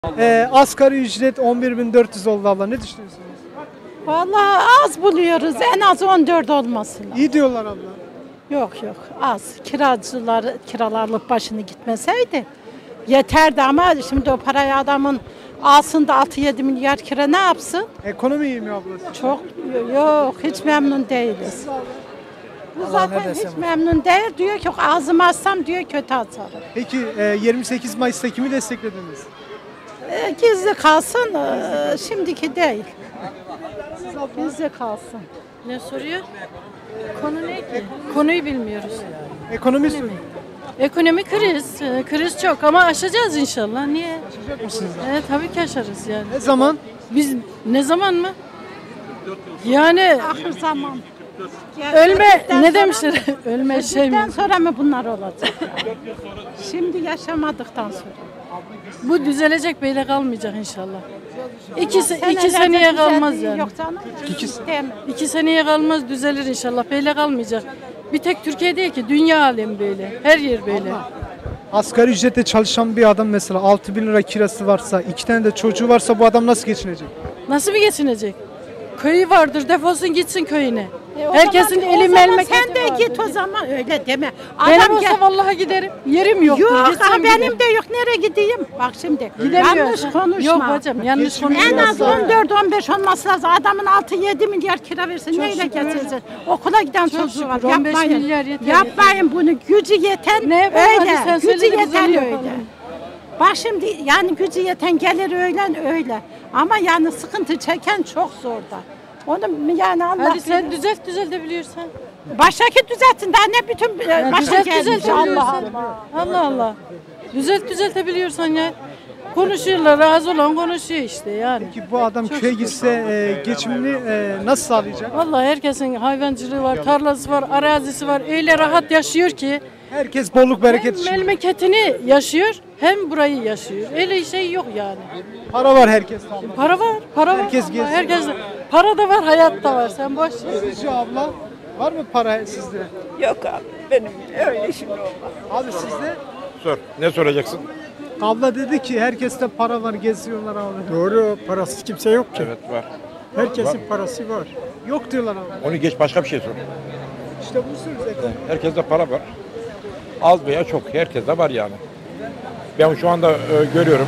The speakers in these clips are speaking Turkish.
Asgari ücret 11.400 oldu abla. Ne düşünüyorsunuz? Vallahi az buluyoruz. En az 14 olmasın. İyi diyorlar abla. Yok az. Kiralarlık başını gitmeseydi yeterdi ama şimdi o parayı adamın alsın da 6-7 milyar kira ne yapsın? Ekonomi iyi mi abla? Çok yok hiç memnun değiliz. Bu zaten hiç memnun değil. Diyor ki ağzımı açsam diyor kötü atarım. Peki 28 Mayıs'ta kimi desteklediniz? Gizli kalsın şimdiki değil. Gizli kalsın. Ne soruyor? Konu ne ki? Konuyu bilmiyoruz. Ekonomi soruyor. Ekonomi kriz. Kriz çok ama aşacağız inşallah. Niye? Aşacak mısınız? Evet tabii ki aşarız yani. Ne zaman? Biz ne zaman mı? Yani Ahir zaman. ölme ne demişler? Ölme şey mi? Öldükten sonra mı bunlar olacak? Şimdi yaşamadıktan sonra. Bu düzelecek böyle kalmayacak inşallah. İki Senelerce seneye kalmaz düzeldiği yani. Yok canım. Değil mi? 2 seneye kalmaz düzelir inşallah. Böyle kalmayacak. Bir tek Türkiye değil ki dünya alemi böyle. Her yer böyle. Asgari ücretle çalışan bir adam mesela 6.000 lira kirası varsa, 2 tane de çocuğu varsa bu adam nasıl geçinecek? Nasıl bir geçinecek? Köyü vardır defolsun gitsin köyüne. O Herkesin zaman- eli o zaman memleketi sen de vardır. git o zaman öyle deme. Benim Adam olsa vallahi giderim. Yerim yok. Yok benim de yok nereye gideyim? Bak şimdi yanlış konuşma. Yok hocam yanlış Geçim- En az konuşma. 14-15 olması lazım. Adamın 6-7 milyar kira versin. Neyle geçeceksin? Okula giden çocuğu var. şükür, 15 Yapmayın. milyar yeter, Yapmayın bunu. Gücü yeten Ne yapalım? Hadi öyle. sen Gücü söyle de biz yeten onu öyle. yapalım. Bak şimdi yani gücü yeten gelir öyle. Ama yani sıkıntı çeken çok zorda. Onu yani Allah Hadi sen bilir. düzeltebiliyorsan. Baştaki düzeltin daha ne bütün başa gelmiş. Düzeltebiliyorsan. Allah Allah. Allah Allah. Düzeltebiliyorsan ya. Konuşuyorlar, razı olan konuşuyor işte yani. Ki bu adam köye gitse geçimini nasıl sağlayacak? Vallahi herkesin hayvancılığı var, tarlası var, arazisi var. Öyle rahat yaşıyor ki Herkes bolluk bereket hem için. memleketini yaşıyor hem burayı yaşıyor. Öyle şey yok yani. Para var herkes. Para var, para var. Herkes geziyor. Herkes para da var, hayat da var. Sen boş ver. Sizce abla var mı para sizde? Yok abi benim öyle işim olmaz. Abi sizde? Sor. Ne soracaksın? Abla dedi ki herkeste para var geziyorlar abi. Doğru, parasız kimse yok ki. Evet var. Herkesin parası var. Yok diyorlar abi. Onu geç başka bir şey sor. İşte bunu söylüyoruz ekonomi. Herkeste para var. Az veya çok. Herkeste var yani. Ben şu anda görüyorum.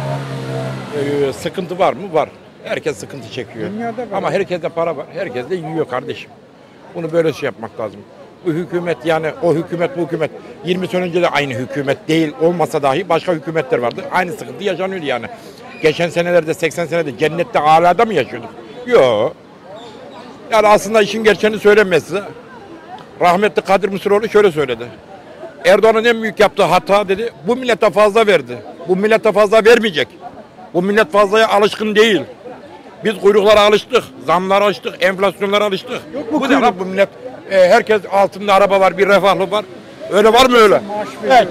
Sıkıntı var mı? Var. Herkes sıkıntı çekiyor. Dünyada var. Ama herkeste para var. Herkes de yiyor kardeşim. Bunu böyle şey yapmak lazım. Bu hükümet yani o hükümet bu hükümet 20 sene önce de aynı hükümet değil olmasa dahi başka hükümetler vardı. Aynı sıkıntı yaşanıyordu yani. Geçen senelerde 80 senede cennette alada mı yaşıyorduk? Yok. Yani aslında işin gerçeğini söylemez size. Rahmetli Kadir Mısıroğlu şöyle söyledi. Erdoğan'ın en büyük yaptığı hata dedi. Bu millete fazla verdi. Bu millete fazla vermeyecek. Bu millet fazlaya alışkın değil. Biz kuyruklara alıştık. Zamlara alıştık. Enflasyonlara alıştık. Bu ne lan bu millet? Herkes altında araba var, bir refahlı var. Öyle var mı öyle? Evet.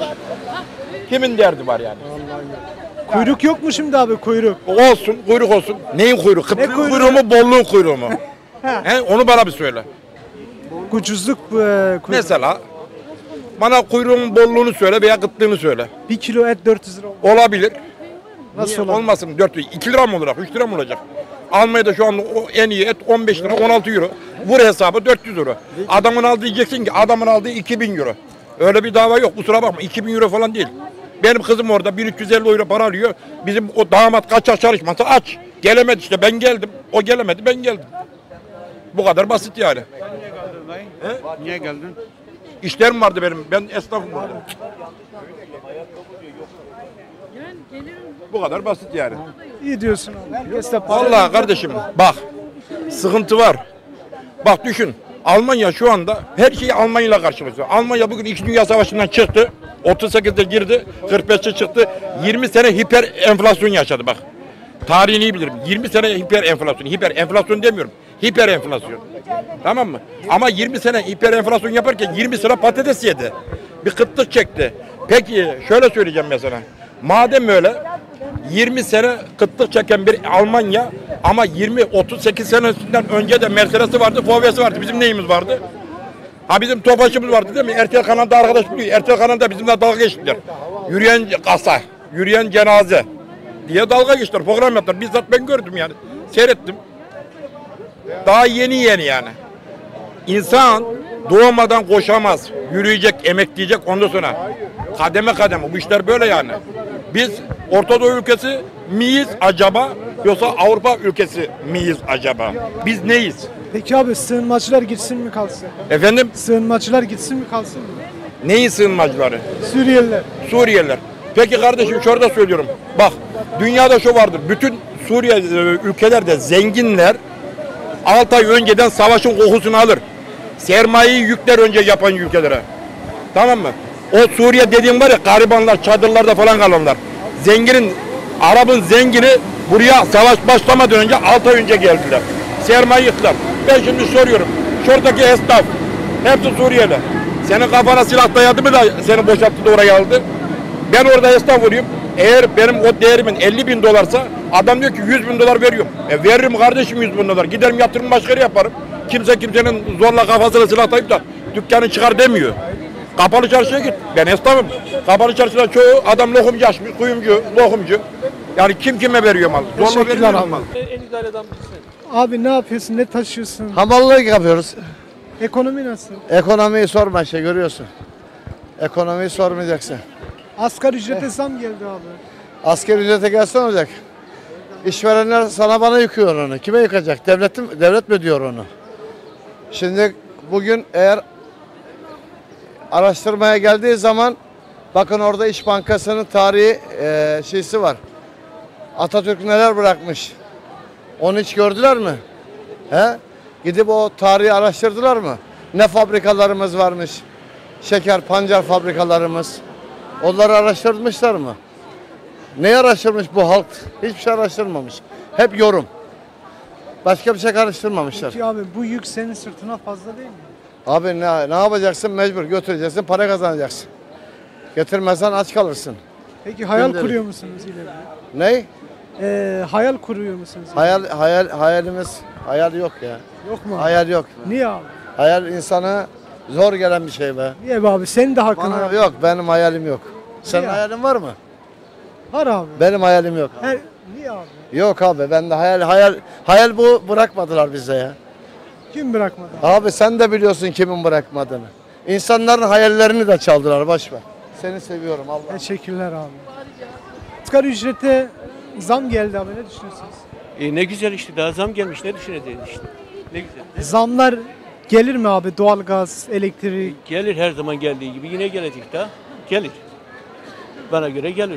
Kimin derdi var yani? Kuyruk yok mu şimdi abi kuyruk? Olsun, kuyruk olsun. Neyin kuyruğu? Kıtlığın kuyruğu? kuyruğu mu, bolluğun kuyruğu mu? He, onu bana bir söyle. Ucuzluk kuyruk. Mesela bana kuyruğun bolluğunu söyle veya kıtlığını söyle. 1 kilo et 400 lira. Olabilir. Nasıl Niye? olabilir? Olmasın 2 lira mı olacak, 3 lira mı olacak? Almanya'da şu anda o en iyi et 15 lira, 16 euro. Vur hesabı 400 euro. Adamın aldığı diyeceksin ki adamın aldığı 2000 euro. Öyle bir dava yok, kusura bakma 2000 euro falan değil. Benim kızım orada 1350 euro para alıyor. Bizim o damat kaçak çalışmasa aç. Gelemedi işte, ben geldim. O gelemedi, ben geldim. Bu kadar basit yani. Niye geldin? İşlerim vardı benim, ben esnafım orada. Bu kadar basit yani. İyi diyorsun abi. Herkeste para. Vallahi kardeşim bak sıkıntı var. Bak düşün Almanya şu anda her şeyi Almanya ile karşılaşıyor. Almanya bugün 2. Dünya Savaşı'ndan çıktı. 38'de girdi. 45'te çıktı. 20 sene hiper enflasyon yaşadı bak. Tarihini iyi bilirim. 20 sene hiper enflasyon. Hiper enflasyon demiyorum. Hiper enflasyon. Tamam mı? Ama 20 sene hiper enflasyon yaparken 20 sene patates yedi. Bir kıtlık çekti. Peki şöyle söyleyeceğim mesela. Madem öyle 20 sene kıtlık çeken bir Almanya ama 20-38 senesinden önce de Mercedes'i vardı, Volvo'su vardı. Bizim neyimiz vardı? Ha bizim Tofaş'ımız vardı değil mi? RTL kanalında arkadaş biliyor. RTL kanalında bizimle dalga geçtiler. Yürüyen kasa, yürüyen cenaze. diye dalga geçtiler, program yaptılar. Bizzat ben gördüm yani. Seyrettim. Daha yeni yani. İnsan doğmadan koşamaz. Yürüyecek, emekleyecek ondan sonra. Kademe kademe. Bu işler böyle yani. Biz Orta Doğu ülkesi miyiz acaba? Yoksa Avrupa ülkesi miyiz acaba? Biz neyiz? Peki abi sığınmacılar gitsin mi kalsın? Efendim? Sığınmacılar gitsin mi kalsın mı? Neyin sığınmacıları? Suriyeliler. Suriyeliler. Peki kardeşim şurada söylüyorum. Bak dünyada şu vardır. Bütün Suriye ülkelerde zenginler 6 ay önceden savaşın kokusunu alır. Sermayeyi yükler önce yapan ülkelere. Tamam mı? O Suriye dediğim var ya garibanlar çadırlarda falan kalanlar. Arap'ın zengini buraya savaş başlamadan önce 6 ay önce geldiler. Sermaye yıktılar. Ben şimdi soruyorum. Şuradaki esnaf hepsi Suriyeli. Senin kafana silah dayadı mı da seni boşalttı da oraya aldı? Ben orada esnaf olayım. Eğer benim o değerimin 50.000 dolarsa adam diyor ki 100.000 dolar veriyorum. Veririm kardeşim 100.000 dolar. Giderim yatırım başka yere yaparım. Kimse kimsenin zorla kafasına silah dayayıp da dükkanı çıkar demiyor. Kapalı çarşıya git. Ben esnafım. Kapalı çarşıda çoğu adam lokumcu açmış. Kuyumcu, lokumcu. Yani kim kime veriyor mal? Zorla Teşekkürler veriyor abi. mal. Abi ne yapıyorsun? Ne taşıyorsun? Hamallık yapıyoruz. Ekonomi nasıl? Ekonomiyi sorma işte görüyorsun. Ekonomiyi sormayacaksın. Asgari ücrete zam geldi abi. Asgari ücrete gelse ne olacak? İşverenler sana bana yıkıyor onu. Kime yıkacak? Devlet mi diyor onu? Şimdi bugün eğer araştırmaya geldiği zaman bakın orada İş Bankası'nın tarihi şeysi var. Atatürk neler bırakmış? Onu hiç gördüler mi? He? Gidip o tarihi araştırdılar mı? Ne fabrikalarımız varmış? Şeker, pancar fabrikalarımız. Onları araştırmışlar mı? Ne araştırmış bu halk? Hiçbir şey araştırmamış. Hep yorum. Başka bir şey araştırmamışlar. Peki abi bu yük senin sırtına fazla değil mi? Abi ne yapacaksın? Mecbur götüreceksin, para kazanacaksın. Getirmezsen aç kalırsın. Peki hayal Gönderin. kuruyor musunuz ileride? Ne? Hayal kuruyor musunuz? Hayal yok ya. Yok mu? Hayal yok. Niye abi? Hayal insana zor gelen bir şey be. Niye be abi? Senin de hakkın Bana var. yok, benim hayalim yok. Senin Niye? hayalin var mı? Var abi. Benim hayalim yok. Niye abi? Yok abi, ben de hayal bu bırakmadılar bize ya. Kim bırakmadı? Abi sen de biliyorsun kimin bırakmadığını. İnsanların hayallerini de çaldılar, boş ver. Seni seviyorum Allah. Teşekkürler abi. Asgari ücrete zam geldi abi, ne düşünüyorsunuz? Ne güzel işte, daha zam gelmiş, ne düşüneceğiz işte. Ne güzel. Zamlar gelir mi abi? Doğalgaz, elektrik. Gelir, her zaman geldiği gibi yine gelecek daha. Gelir. Bana göre gelir.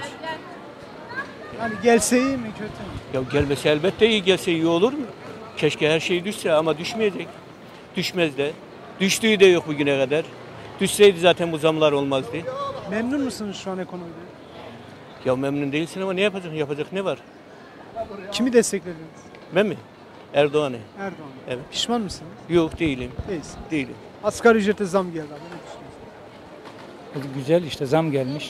Yani gelse iyi mi kötü mü? Ya gelmese elbette iyi, gelse iyi olur mu? Keşke her şey düşse ama düşmeyecek. Düşmez de. Düştüğü de yok bugüne kadar. Düşseydi zaten bu zamlar olmazdı. Memnun musunuz şu an ekonomide? Ya memnun değilsin ama ne yapacaksın? Yapacak ne var? Kimi desteklediniz? Ben mi? Erdoğan'ı. Erdoğan. Evet. Pişman mısınız? Yok değilim. Değilsin. Değilim. Asgari ücrete zam geldi abi, ne düşünüyorsunuz? Güzel işte zam gelmiş.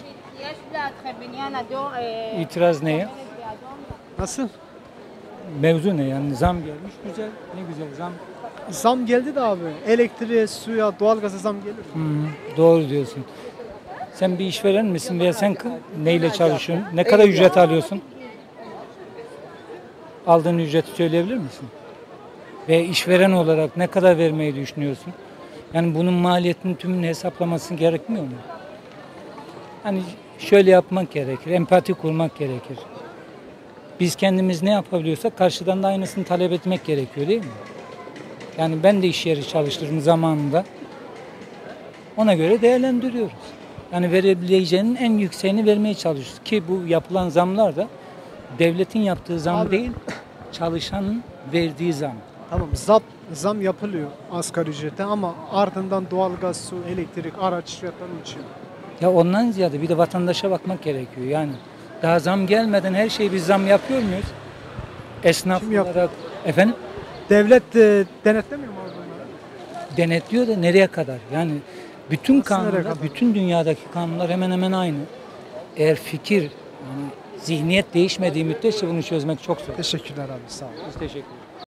İtiraz neye? Nasıl? Mevzu ne yani zam gelmiş güzel ne güzel zam. Zam geldi de abi. Elektriğe, suya, doğalgaza zam gelir mi? Doğru diyorsun. Sen bir işveren misin veya sen neyle çalışıyorsun? Ne kadar ücret alıyorsun? Aldığın ücreti söyleyebilir misin? Ve işveren olarak ne kadar vermeyi düşünüyorsun? Yani bunun maliyetinin tümünü hesaplaması gerekmiyor mu? Hani şöyle yapmak gerekir, empati kurmak gerekir. Biz kendimiz ne yapabiliyorsak karşıdan da aynısını talep etmek gerekiyor değil mi? Yani ben de iş yeri çalıştırdım zamanında. Ona göre değerlendiriyoruz. Yani verebileceğinin en yükseğini vermeye çalışıyoruz. Ki bu yapılan zamlar da devletin yaptığı zam Abi. değil, çalışanın verdiği zam. Tamam, zam yapılıyor asgari ücrete ama ardından doğalgaz, su, elektrik, araç fiyatları uçuyor. Ya ondan ziyade bir de vatandaşa bakmak gerekiyor. Yani daha zam gelmeden her şeyi biz zam yapıyor muyuz? Esnaf Kim yapıyor? olarak efendim Devlet denetlemiyor mu abi bunları? denetliyor da nereye kadar? Yani bütün Nasıl nereye kanunlar, kadar? bütün dünyadaki kanunlar hemen hemen aynı. Eğer fikir, yani zihniyet değişmediği müddetçe bunu çözmek çok zor. Teşekkürler abi, sağ ol. Biz teşekkür ederiz.